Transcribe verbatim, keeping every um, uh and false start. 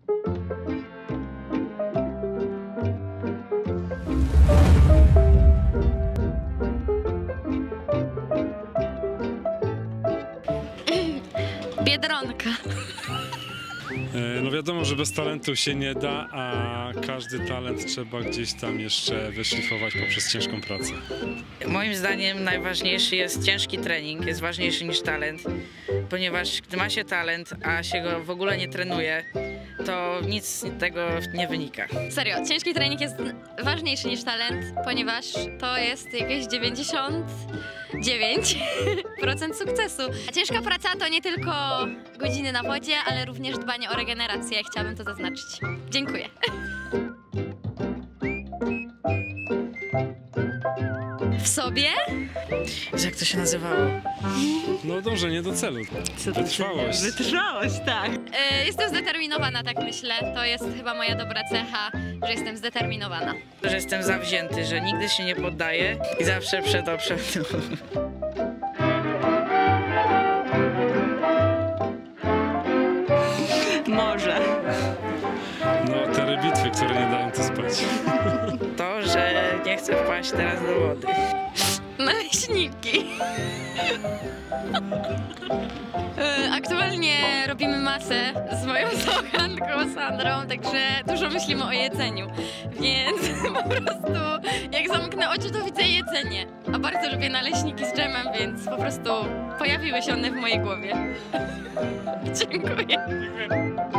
Biedronka. No wiadomo, że bez talentu się nie da, a każdy talent trzeba gdzieś tam jeszcze wyszlifować poprzez ciężką pracę. Moim zdaniem najważniejszy jest ciężki trening, jest ważniejszy niż talent, ponieważ gdy ma się talent, a się go w ogóle nie trenuje, to nic z tego nie wynika. Serio, ciężki trening jest ważniejszy niż talent, ponieważ to jest jakieś dziewięćdziesiąt dziewięć procent sukcesu. A ciężka praca to nie tylko godziny na wodzie, ale również dbanie o regenerację. Chciałabym to zaznaczyć. Dziękuję. W sobie? Jak to się nazywało? No dążenie do celu. Wytrwałość. Wytrwałość, tak. Yy, jestem zdeterminowana, tak myślę. To jest chyba moja dobra cecha, że jestem zdeterminowana. Że jestem zawzięty, że nigdy się nie poddaję i zawsze przed oprzem. Może. No, te bitwy, które nie dają tu spać. To, że nie chcę wpaść teraz do wody. Naleśniki. Aktualnie robimy masę z moją kochanką Sandrą, także dużo myślimy o jedzeniu, więc po prostu jak zamknę oczy, to widzę jedzenie. A bardzo lubię naleśniki z dżemem, więc po prostu pojawiły się one w mojej głowie. Dziękuję.